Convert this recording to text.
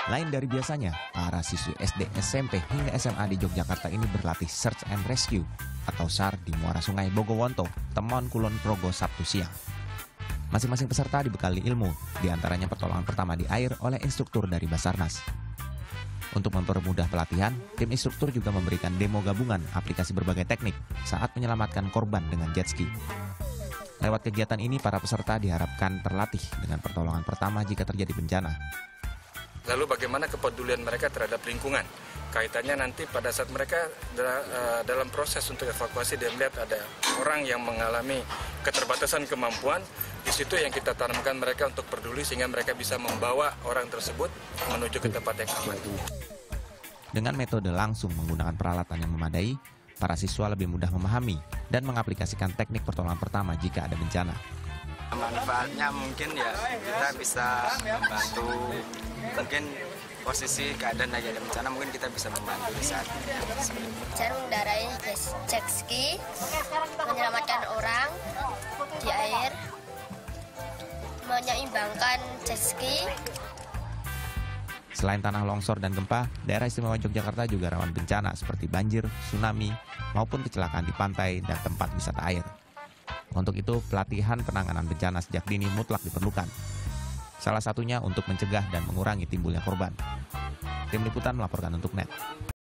Lain dari biasanya, para siswi SD, SMP, hingga SMA di Yogyakarta ini berlatih Search and Rescue atau SAR di Muara Sungai Bogowonto, Temon, Kulon Progo, Sabtu siang. Masing-masing peserta dibekali ilmu, diantaranya pertolongan pertama di air oleh instruktur dari Basarnas. Untuk mempermudah pelatihan, tim instruktur juga memberikan demo gabungan aplikasi berbagai teknik saat menyelamatkan korban dengan jet ski. Lewat kegiatan ini, para peserta diharapkan terlatih dengan pertolongan pertama jika terjadi bencana. Lalu bagaimana kepedulian mereka terhadap lingkungan. Kaitannya nanti pada saat mereka dalam proses untuk evakuasi, dia melihat ada orang yang mengalami keterbatasan kemampuan. Di situ yang kita tanamkan mereka untuk peduli sehingga mereka bisa membawa orang tersebut menuju ke tempat yang aman. Dengan metode langsung menggunakan peralatan yang memadai, para siswa lebih mudah memahami dan mengaplikasikan teknik pertolongan pertama jika ada bencana. Manfaatnya mungkin ya kita bisa membantu, mungkin posisi keadaan lagi ada bencana, mungkin kita bisa membantu di saat ini. Cara mengendarai jet ski, menyelamatkan orang di air, menyeimbangkan jet ski. Selain tanah longsor dan gempa, daerah istimewa Yogyakarta juga rawan bencana seperti banjir, tsunami, maupun kecelakaan di pantai dan tempat wisata air. Untuk itu, pelatihan penanganan bencana sejak dini mutlak diperlukan. Salah satunya untuk mencegah dan mengurangi timbulnya korban. Tim Liputan melaporkan untuk NET.